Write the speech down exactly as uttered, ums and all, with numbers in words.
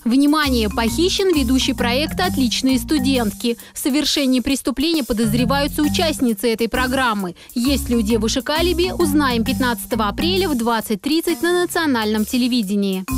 Внимание! Похищен ведущий проекта «Отличные студентки». В совершении преступления подозреваются участницы этой программы. Есть ли у девушек алиби, узнаем пятнадцатого апреля в двадцать тридцать на национальном телевидении.